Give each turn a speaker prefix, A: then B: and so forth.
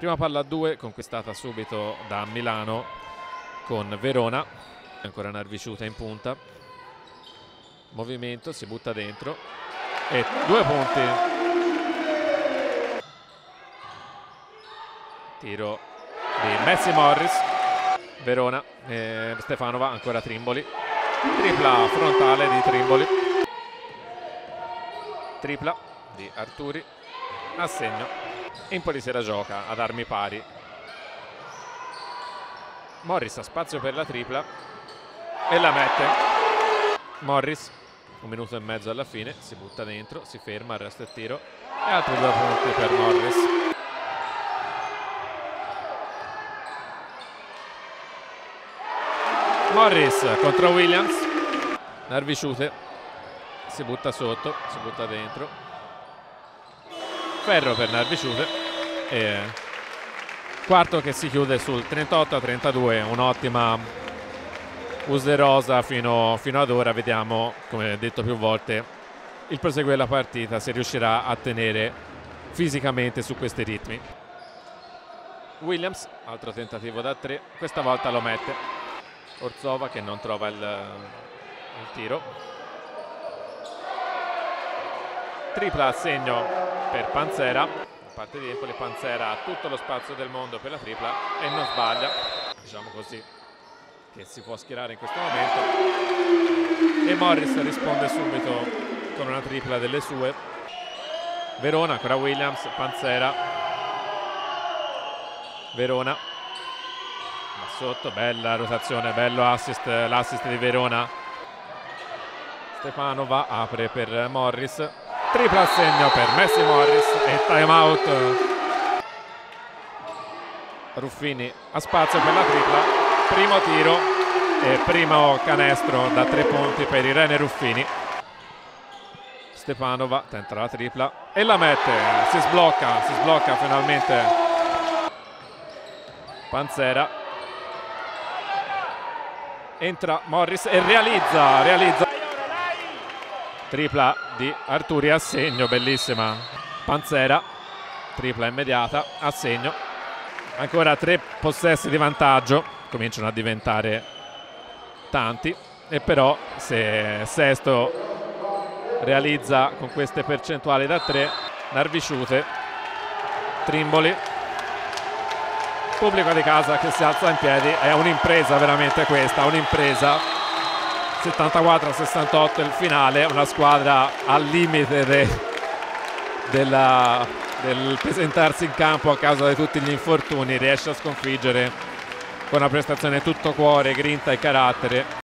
A: Prima palla a 2 conquistata subito da Milano con Verona, ancora Narviciuta in punta, movimento, si butta dentro e 2 punti. Tiro di Messi Morris, Verona, Stefanova, ancora Trimboli, tripla frontale di Trimboli, tripla di Arturi, assegno. Empoli se la gioca ad armi pari. Morris ha spazio per la tripla e la mette. Morris, 1 minuto e mezzo alla fine, si butta dentro, si ferma, arresta il tiro e altri 2 punti per Morris. Morris contro Williams, Narviciute, si butta sotto, si butta dentro, ferro per Narviciute e quarto che si chiude sul 38-32, un'ottima userosa fino ad ora. Vediamo, come detto più volte, il proseguo della partita, se riuscirà a tenere fisicamente su questi ritmi. Williams, altro tentativo da 3, questa volta lo mette. Orzova che non trova il tiro. Tripla a segno per Panzera, da parte di Empoli. Panzera ha tutto lo spazio del mondo per la tripla e non sbaglia, diciamo così, che si può schierare in questo momento, e Morris risponde subito con una tripla delle sue. Verona, ancora Williams, Panzera, Verona da sotto, bella rotazione, bello assist, l'assist di Verona. Stefanova apre per Morris, tripla a segno per Messi Morris e time out. Ruffini ha spazio per la tripla, primo tiro e primo canestro da 3 punti per Irene Ruffini. Stefanova tenta la tripla e la mette, si sblocca finalmente Panzera, entra Morris e realizza tripla di Arturi a segno, bellissima. Panzera, tripla immediata a segno, ancora 3 possessi di vantaggio, cominciano a diventare tanti, e però se Sesto realizza con queste percentuali da 3, Narviciute, Trimboli, pubblico di casa che si alza in piedi, è un'impresa veramente questa, un'impresa. 74-68 il finale, una squadra al limite del presentarsi in campo a causa di tutti gli infortuni, riesce a sconfiggere con una prestazione tutto cuore, grinta e carattere